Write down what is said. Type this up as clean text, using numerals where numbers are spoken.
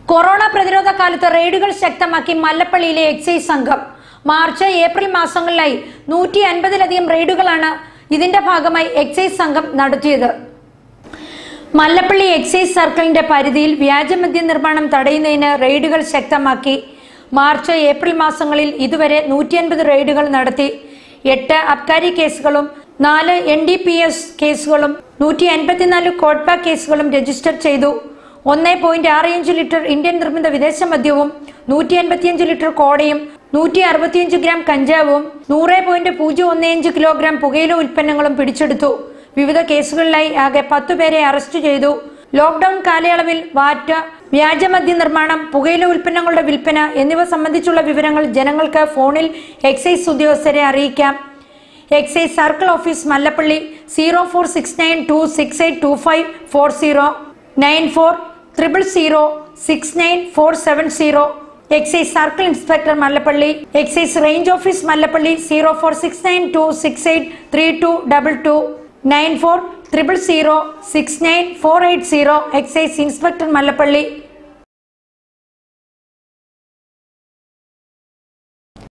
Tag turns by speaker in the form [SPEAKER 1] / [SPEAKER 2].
[SPEAKER 1] Corona പ്രതിരോധ കാലത്ത് റെയ്ഡുകൾ ശക്തമാക്കി മല്ലപ്പള്ളിയിലെ എക്സൈസ് സംഘം. മാർച്ച് ഏപ്രിൽ മാസങ്ങളിലായി 150ലധികം റെയ്ഡുകളാണ് ഇതിന്റെ ഭാഗമായി എക്സൈസ് സംഘം നടത്തിയത്. മല്ലപ്പള്ളി എക്സൈസ് സർക്കിളിന്റെ പരിധിയിൽ വ്യാജമദ്യ നിർമ്മാണം തടയുന്നതിന് റെയ്ഡുകൾ ശക്തമാക്കി. മാർച്ച് ഏപ്രിൽ മാസങ്ങളിൽ ഇതുവരെ 150 റെയ്ഡുകൾ നടത്തി. 8 അബ്കാരി കേസുകളും 4 NDPS കേസുകളും 154 കോട്ട്പ കേസുകളും രജിസ്റ്റർ ചെയ്തു. 1.65 ലിറ്റർ ഇന്ത്യൻ നിർമ്മിത വിദേശ മദ്യവും 155 ലിറ്റർ കോടയും 165 ഗ്രാം കഞ്ചാവും 100.015 കിലോഗ്രാം പുകയില ഉൽപ്പന്നങ്ങളും പിടിച്ചെടുത്തു. വിവിധ കേസുകളിലായി ആകെ 10 പേരെ അറസ്റ്റ് ചെയ്തു. ലോക്ക്ഡൌൺ കാലയളവിൽ വാറ്റ്, വ്യാജമദ്യ നിർമ്മാണം, പുകയില ഉൽപ്പന്നങ്ങളുടെ വിൽപ്പന എന്നിവ സംബന്ധിച്ചുള്ള വിവരങ്ങൾ ജനങ്ങൾക്ക് ഫോണിൽ എക്സൈസ് ഉദ്യോഗസ്ഥരെ അറിയിക്കാം. Excise circle office Mallappally 0469268254 9400069470. Excise circle inspector Mallappally. Excise range office Mallappally 0469268322 9400069480. Excise inspector Mallappally.